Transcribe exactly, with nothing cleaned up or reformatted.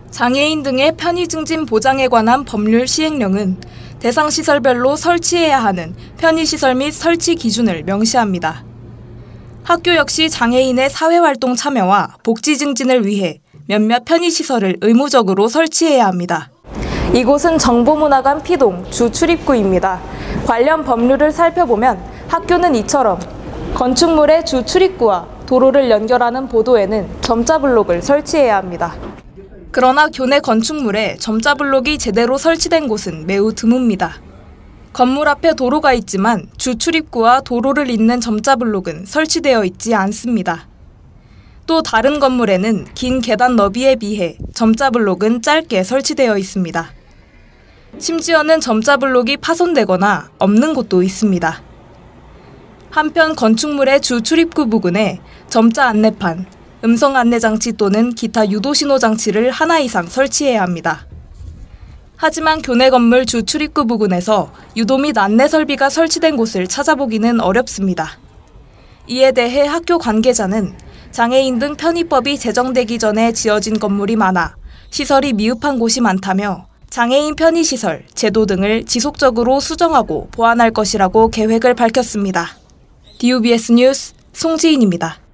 장애인 등의 편의 증진 보장에 관한 법률 시행령은 대상 시설별로 설치해야 하는 편의시설 및 설치 기준을 명시합니다. 학교 역시 장애인의 사회활동 참여와 복지 증진을 위해 몇몇 편의시설을 의무적으로 설치해야 합니다. 이곳은 정보문화관 P동 주 출입구입니다. 관련 법률을 살펴보면 학교는 이처럼 건축물의 주 출입구와 도로를 연결하는 보도에는 점자 블록을 설치해야 합니다. 그러나 교내 건축물에 점자 블록이 제대로 설치된 곳은 매우 드뭅니다. 건물 앞에 도로가 있지만 주 출입구와 도로를 잇는 점자 블록은 설치되어 있지 않습니다. 또 다른 건물에는 긴 계단 너비에 비해 점자 블록은 짧게 설치되어 있습니다. 심지어는 점자 블록이 파손되거나 없는 곳도 있습니다. 한편 건축물의 주 출입구 부근에 점자 안내판, 음성 안내 장치 또는 기타 유도 신호 장치를 하나 이상 설치해야 합니다. 하지만 교내 건물 주 출입구 부근에서 유도 및 안내 설비가 설치된 곳을 찾아보기는 어렵습니다. 이에 대해 학교 관계자는 장애인 등 편의법이 제정되기 전에 지어진 건물이 많아 시설이 미흡한 곳이 많다며 장애인 편의시설, 제도 등을 지속적으로 수정하고 보완할 것이라고 계획을 밝혔습니다. 디유비에스 뉴스 송지인입니다.